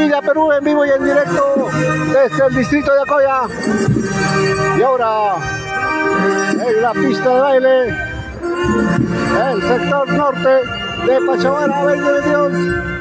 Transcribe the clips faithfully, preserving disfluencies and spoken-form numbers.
Tuquilla, Perú, en vivo y en directo desde el distrito de Acoya. Y ahora, en la pista de baile, el sector norte de Pachamara, veinte veintidós.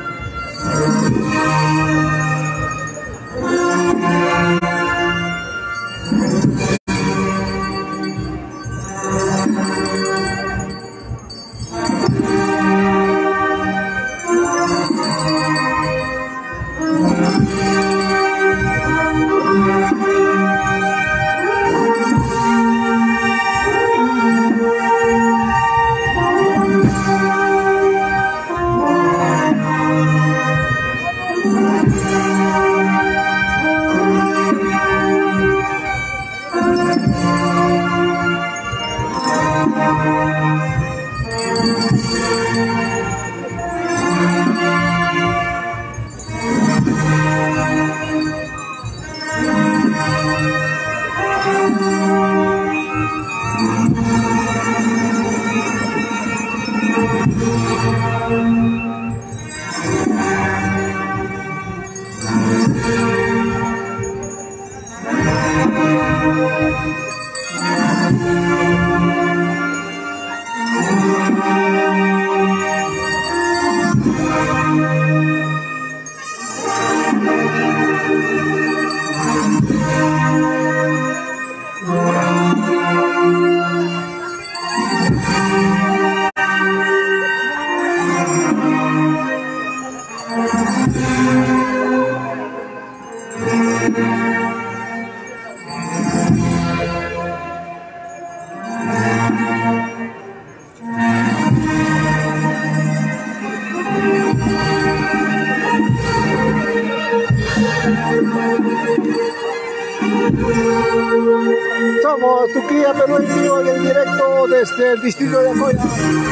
Somos Tuquilla, Perú, en vivo y en directo desde el distrito de Acoya,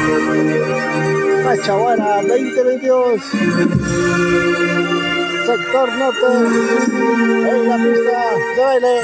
Pachamara, veinte veintidós, sector norte, en la pista de baile.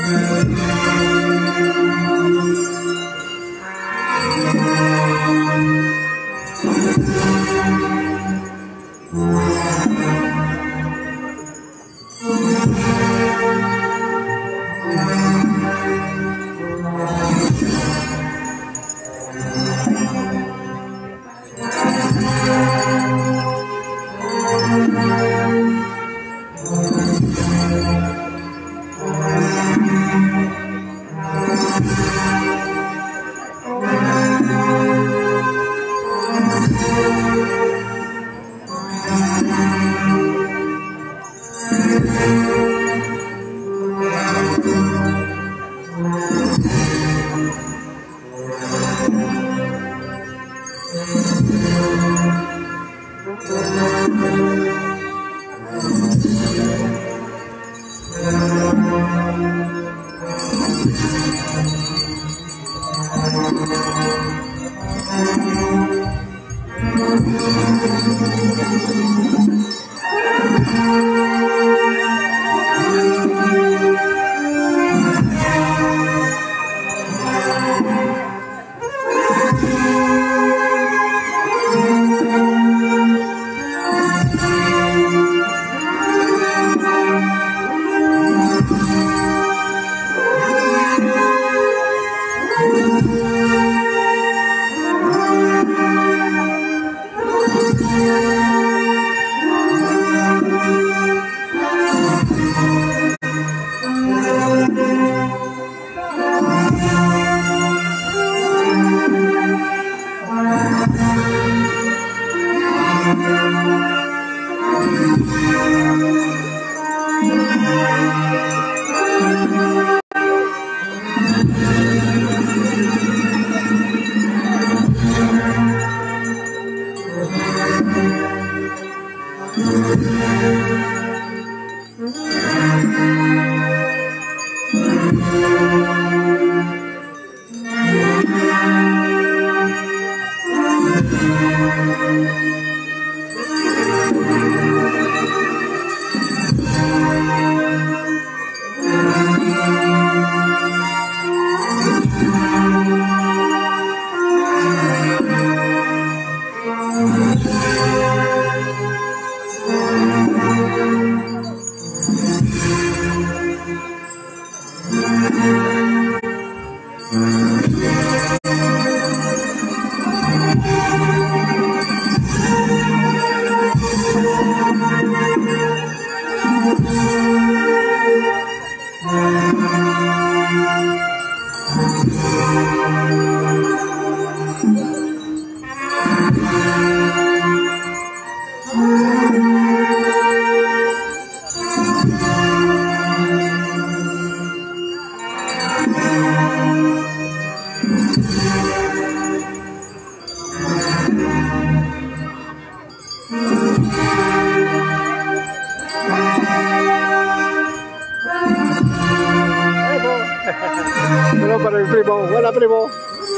Buena, primo.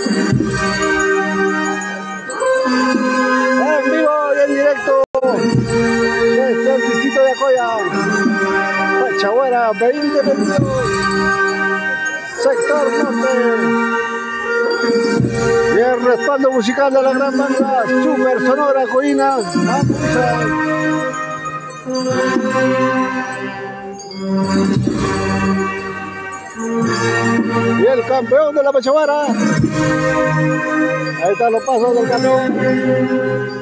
En vivo y en directo desde el distrito de Acoya, Pachaguera veinte veintidós, sector norte. Y el respaldo musical de la gran banda Super Sonora Coina. Y el campeón de la Pachaguera. Ahí están los pasos del campeón.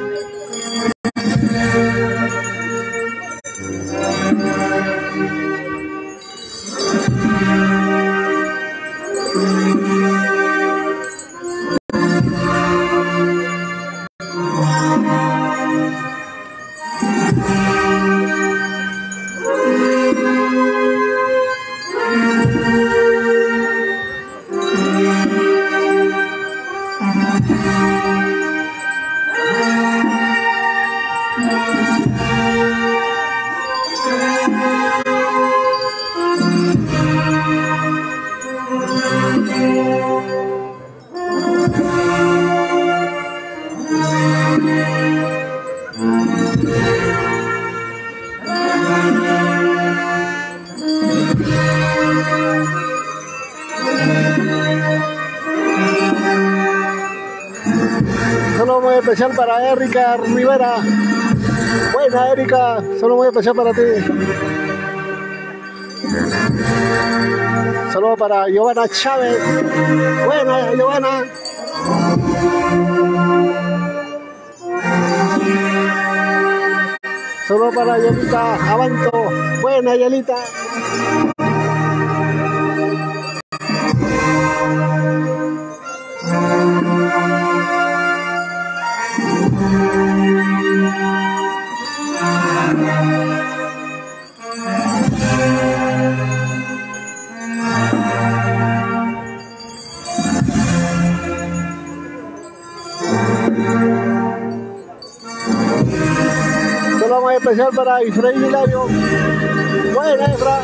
Solo muy especial para Erika Rivera. Buena, Erika, solo muy especial para ti. Solo para Giovanna Chávez. Buena, Giovanna. Solo para Yelita Abanto. Buena, Yelita. Solo muy especial para Efraín Hilario. Buena, Efra.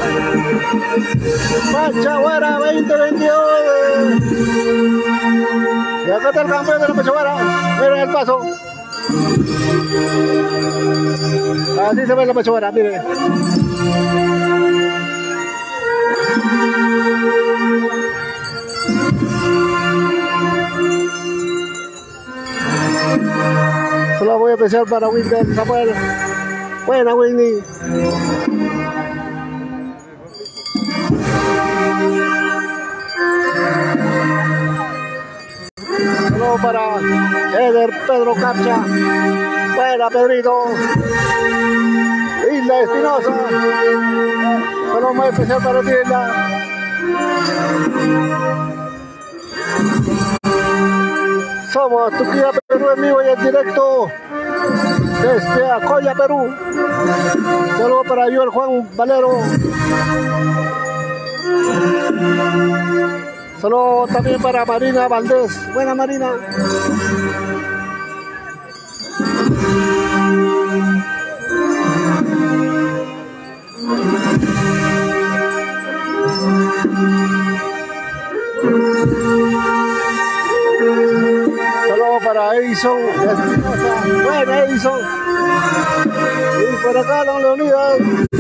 Pachaguera veinte veintidós. Y acá está el campeón de la Pachaguera. Miren el paso. Así se ve la Pachaguera, miren. Solo muy especial para Winter Samuel. Buena, Winnie. Solo para Eder Pedro Capcha. Buena, Pedrito. Isla Espinosa. Solo muy especial para ti, Isla. Somos Tuquía Perú en vivo y en directo desde Acoya, Perú. Saludos para Joel Juan Valero. Saludos también para Marina Valdés. Buena, Marina. Saludos para Edison. Buena, Edison. Y por acá, don Leonidas.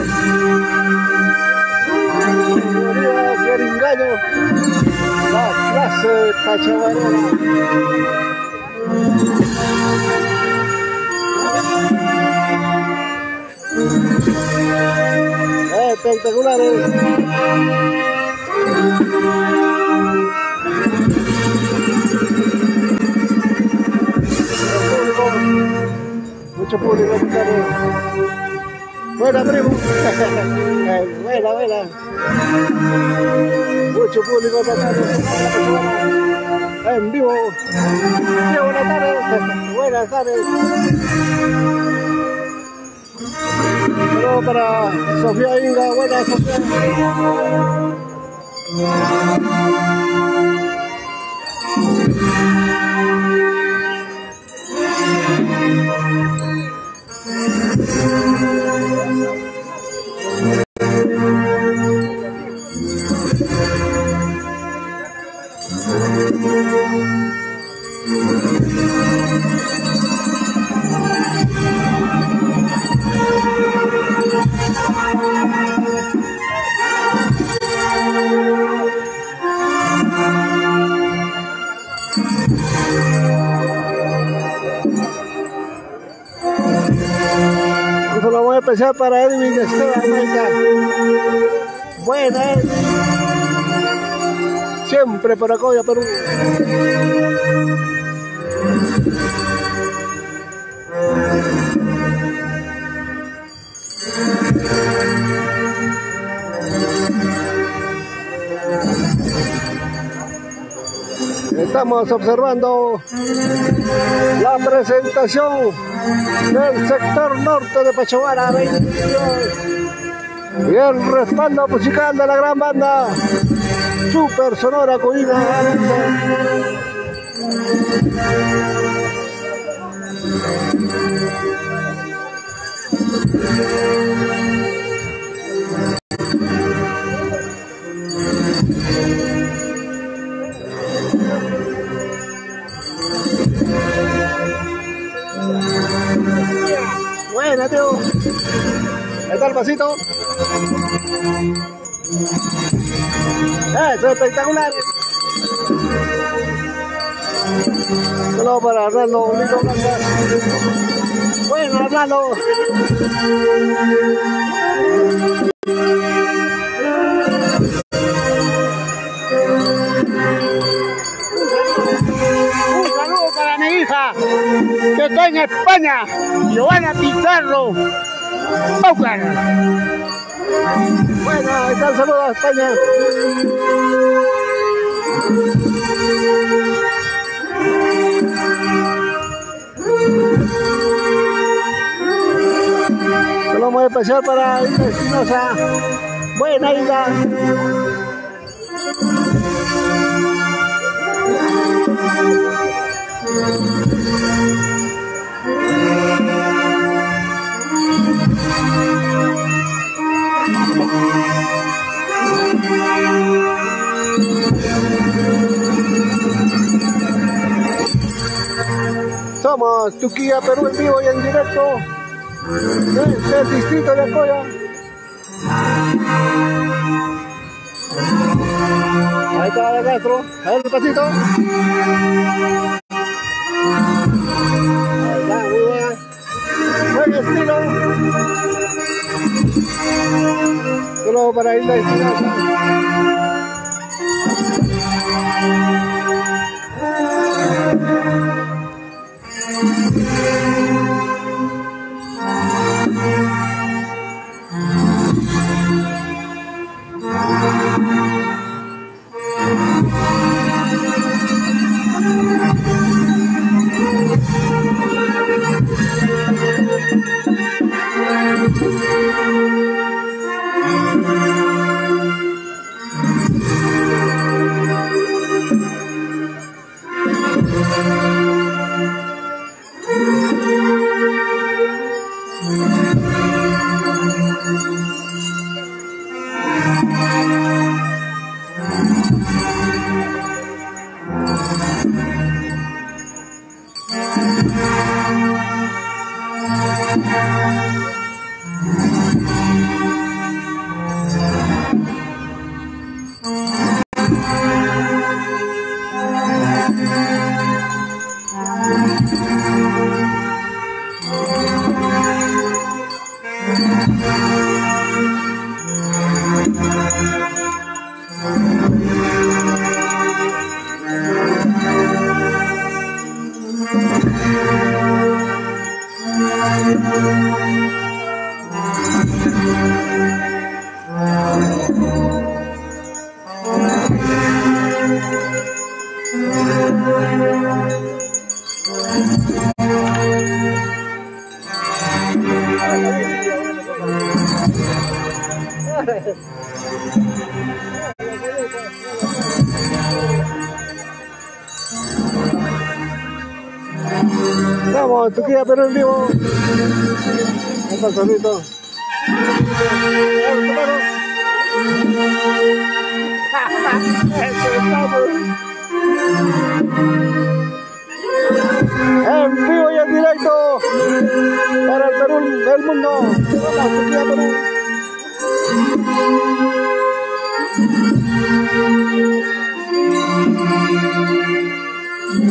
Leonidas Geringaño. La clase pachaguarera. Espectaculares. Mucho público. Buena, primo. Buena, buena. Mucho público en vivo. Sí, buenas tardes. Buenas tardes. Saludos para Sofía Inga. Buenas, Sofía. Un saludo muy especial para Edwin de América. Buena, Edwin. Siempre por Acoya, Perú. Estamos observando la presentación del sector norte de Pachamara veintidós y el respaldo musical de la gran banda Super Sonora Cuyina. Buena, tío. Ahí está el pasito. Eso es espectacular. Solo para Arnaldo, Lindo Blanca. Bueno, Arnaldo. Un saludo para mi hija que está en España, Giovanna Pizarro. Paucar. Bueno, ahí está el saludo a España. Saludo muy especial para Hilda Espinosa. Buena, Hilda. Somos Tuquía, Perú, en vivo y en directo desde el distrito de Acoya. Ahí está el Castro, ahí el pasito. Ahí está, muy buena. Buen estilo. Solo para Isla Espinosa. Vamos, Tuquía, Perú en vivo. Ahí está el solito. En vivo y en directo para el Perú del mundo. Vamos, Tuquía, Perú.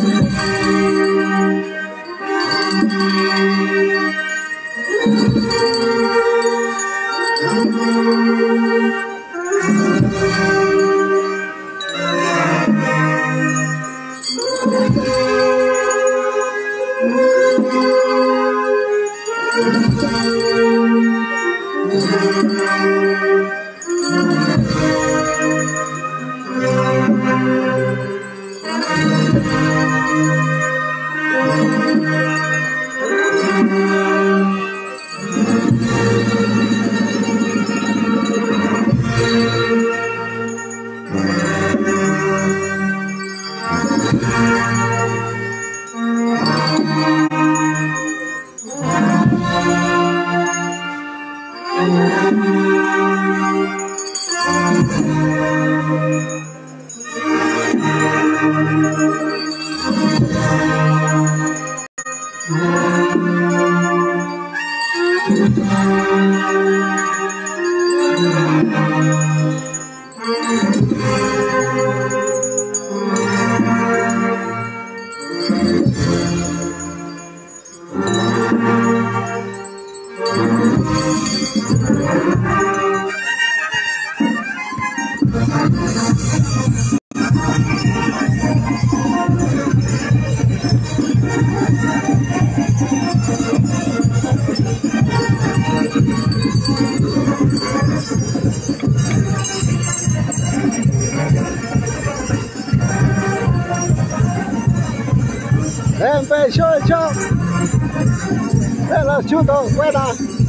Empezó el show de los chutos, buena.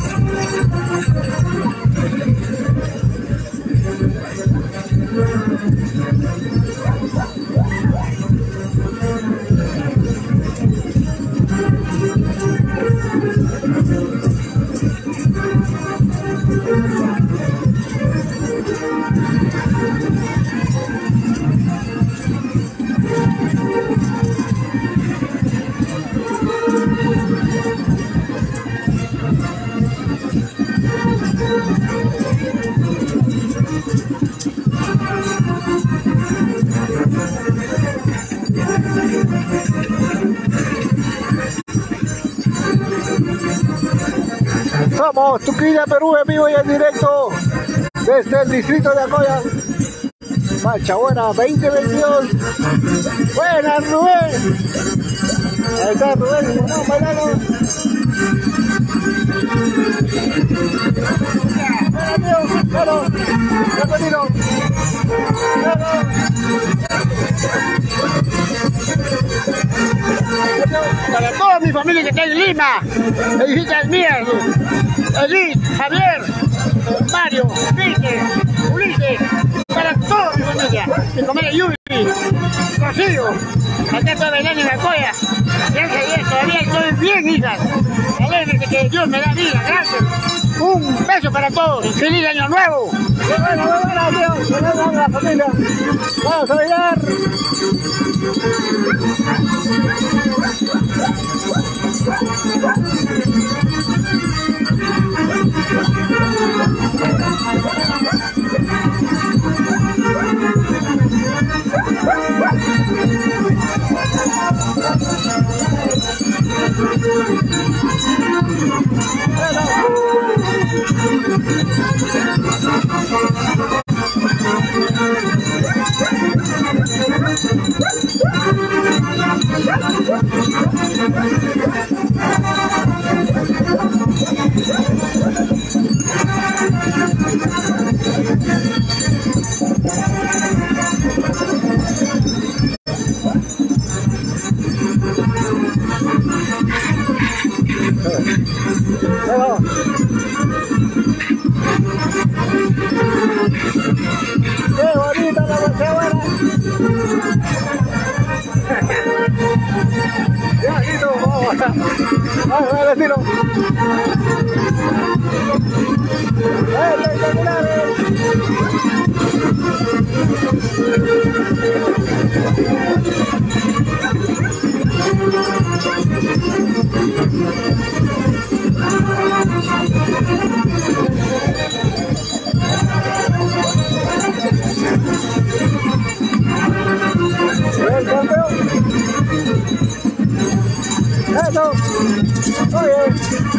Somos Tuquilla Perú en vivo y en directo desde el distrito de Acoya. Marcha buena, veinte veintidós. Buena, Rubén. Ahí está Rubén, vamos bailando. Bueno, bienvenido. Para toda mi familia que está en Lima, hijas mías, Edith, Javier, Mario, Víctor, Ulises, para toda mi familia, mi familia Yuri, Rocío, acá estoy bailando en la Acoya. Gracias a Dios, todavía estoy bien, hijas. Alegre de que Dios me da vida, gracias. Un beso para todos, feliz año nuevo. Qué bueno, muy buena, tío. Que nos dan la familia. Vamos a bailar. Qué bonita la noche buena. Ya, listo, vamos. Vamos, vale, tiro. Espectaculares. El campeón. Eso. Oye.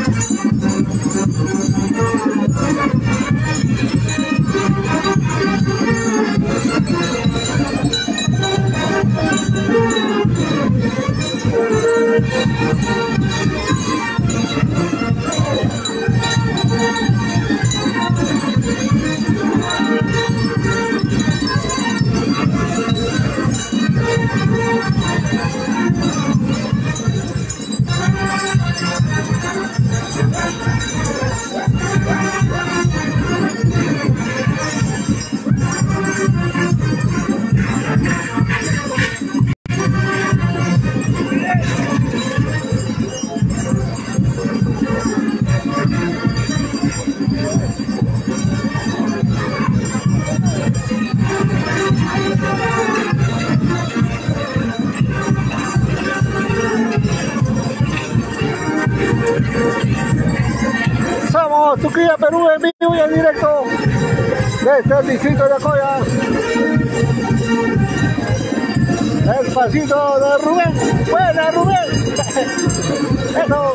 Somos Tuquilla, Perú, en vivo y en directo desde el distrito de Acoya. El pasito de Rubén. Buena, Rubén. Eso.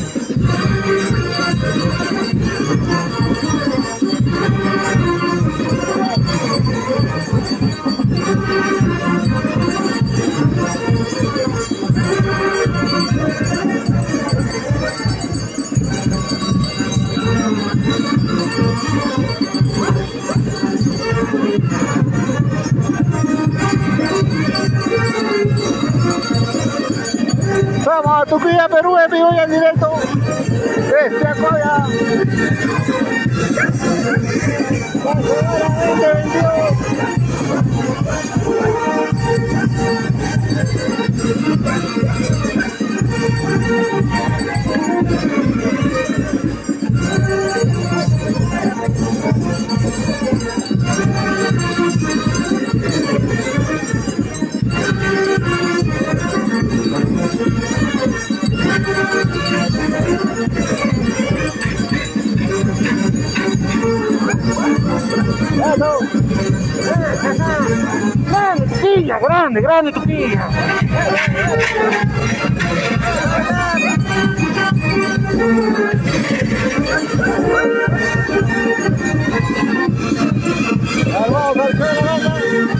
Vamos a Tuquilla, Perú, en vivo y en directo desde Acoya. veinte veintidós. Grande, Tuquilla, grande, grande Tuquilla. Vamos al suelo,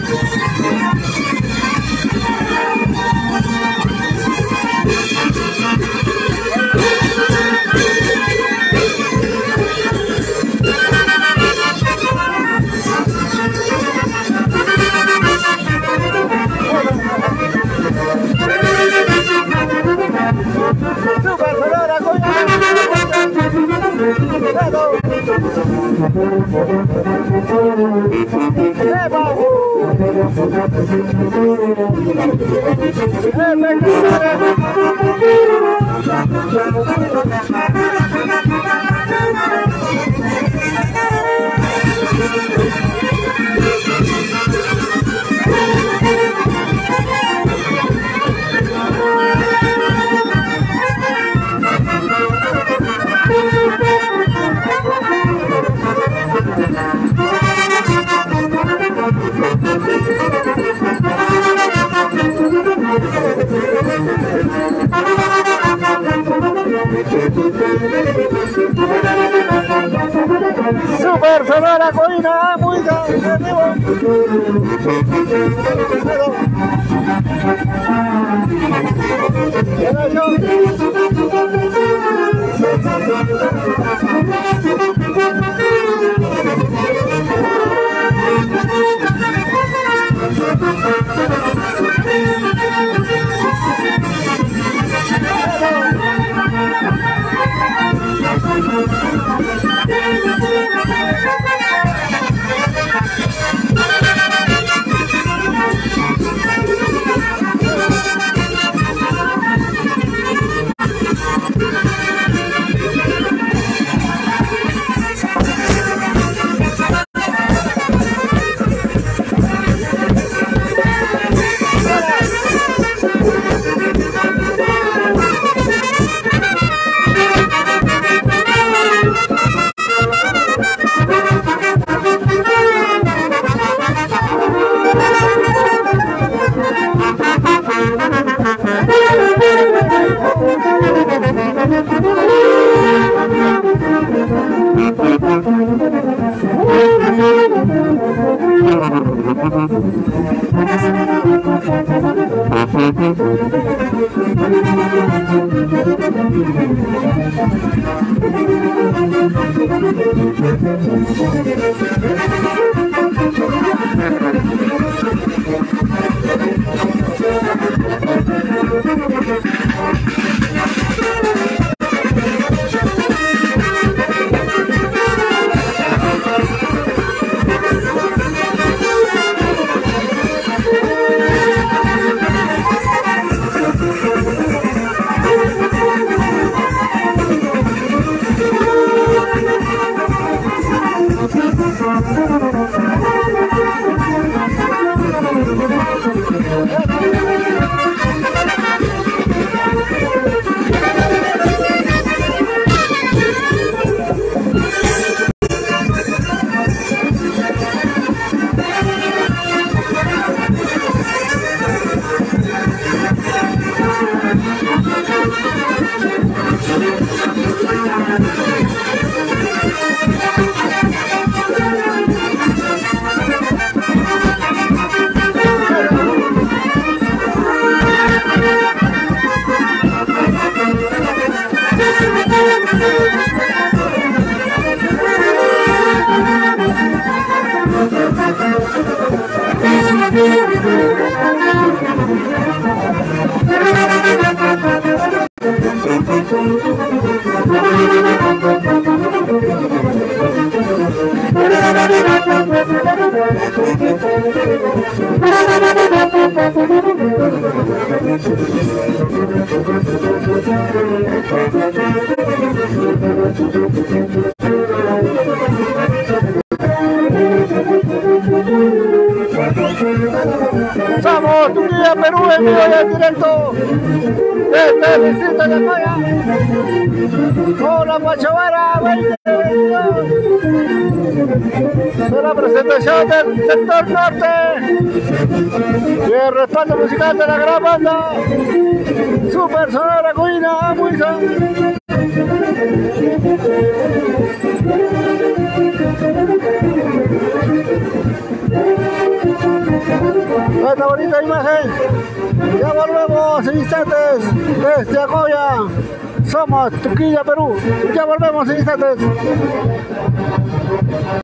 Super Sonora, coño. Super Sonora, Colina, música, en vivo. Somos Turquía, Perú, en vivo y en directo desde el distrito de Acoya con la Guachavara veinte veintidós de la presentación del sector norte y el respaldo musical de la gran banda Super Sonora Cuina Wilson. Esta bonita imagen, ya volvemos en instantes desde Acoya, somos Turquía, Perú, ya volvemos en instantes.